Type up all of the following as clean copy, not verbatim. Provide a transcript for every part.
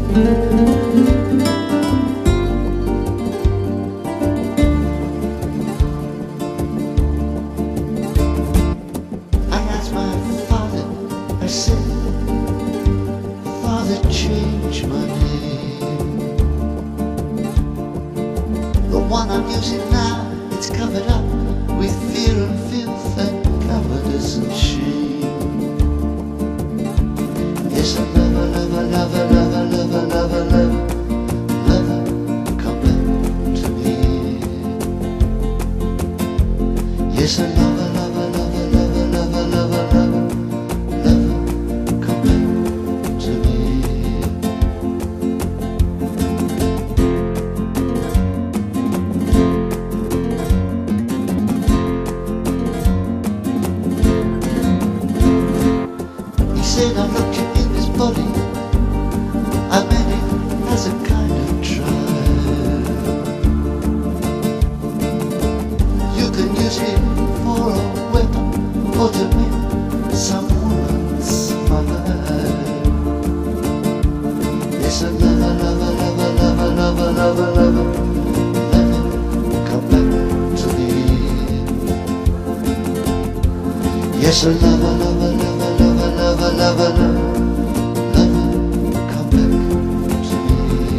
I asked my father, I said, Father, change my name. The one I'm using now, it's covered up with fear and filth and cowardice and shame. Yes, a lover, lover, lover, lover, lover, lover, lover, lover, come back to me. Yes, a lover, lover, lover, lover, lover, lover, lover, lover, come back to me. He said, I looked you in his body, I meant it as a kind of trial. You can use it for a weapon or to make some woman smile. Yes, a lover, lover, lover, lover, lover, lover, lover, lover, come back to me. Yes, a lover, lover, lover, lover, lover, lover, lover, lover, come back to me.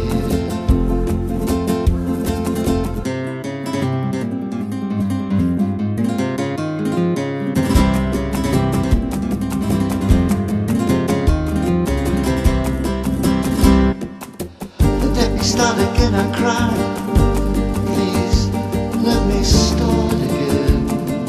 Let me start again, I cried. Please, let me start again.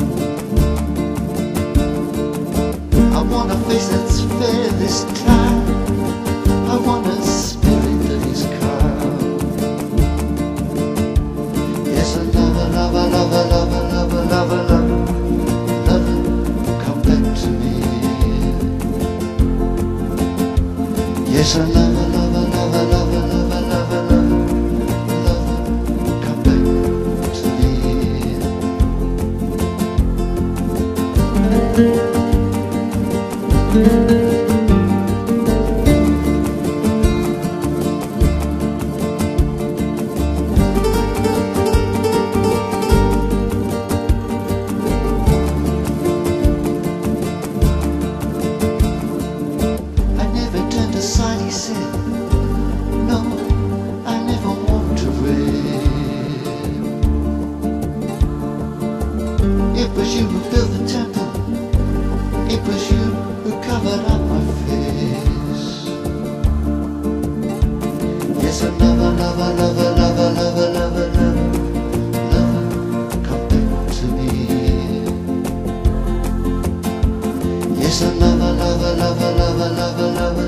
I want a face that's fair this time. I want a spirit that is calm. Yes, a lover, lover, lover, lover, lover, lover, lover, lover, come back to me. Yes, a lover, lover, lover, lover, lover, lover, lover, lover, come back to me. I never turned aside, he said. No, I never walked away. It was you who built the temple. It was you who covered up my face. Yes, a lover, lover, lover, lover, lover, lover, lover, lover, come back to me. Yes, a lover, lover, lover, lover, lover, lover,